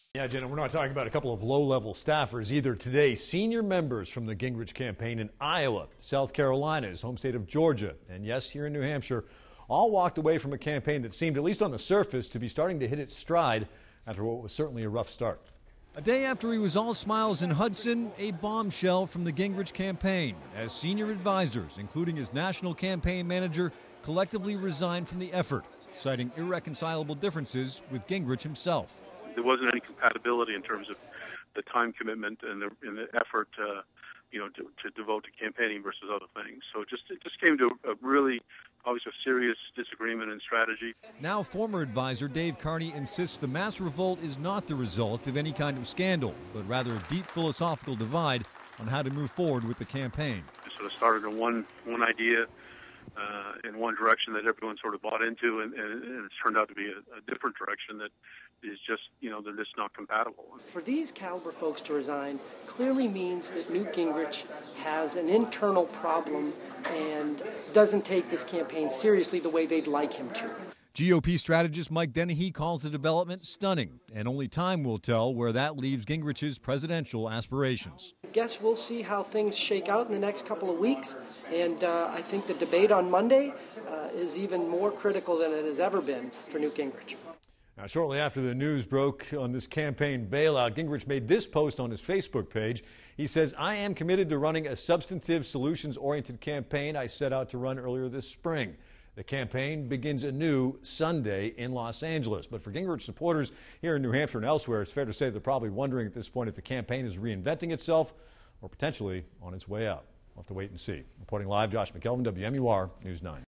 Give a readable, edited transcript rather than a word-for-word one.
Yeah, Jenna, we're not talking about a couple of low-level staffers either today. Senior members from the Gingrich campaign in Iowa, South Carolina, his home state of Georgia, and yes, here in New Hampshire, all walked away from a campaign that seemed, at least on the surface, to be starting to hit its stride after what was certainly a rough start. A day after he was all smiles in Hudson, a bombshell from the Gingrich campaign, as senior advisors, including his national campaign manager, collectively resigned from the effort, citing irreconcilable differences with Gingrich himself. There wasn't any compatibility in terms of the time commitment and the effort, to devote to campaigning versus other things. So it just came to a really, obviously, a serious disagreement in strategy. Now, former advisor Dave Carney insists the mass revolt is not the result of any kind of scandal, but rather a deep philosophical divide on how to move forward with the campaign. It sort of started in one idea in one direction that everyone sort of bought into, and it's turned out to be a different direction that is just, they're just not compatible. For these caliber folks to resign clearly means that Newt Gingrich has an internal problem and doesn't take this campaign seriously the way they'd like him to. GOP strategist Mike Dennehy calls the development stunning, and only time will tell where that leaves Gingrich's presidential aspirations. I guess we'll see how things shake out in the next couple of weeks, and I think the debate on Monday is even more critical than it has ever been for Newt Gingrich. Now, shortly after the news broke on this campaign bailout, Gingrich made this post on his Facebook page. He says, "I am committed to running a substantive, solutions-oriented campaign I set out to run earlier this spring. The campaign begins anew Sunday in Los Angeles." But for Gingrich supporters here in New Hampshire and elsewhere, it's fair to say they're probably wondering at this point if the campaign is reinventing itself or potentially on its way out. We'll have to wait and see. Reporting live, Josh McKelvin, WMUR News 9.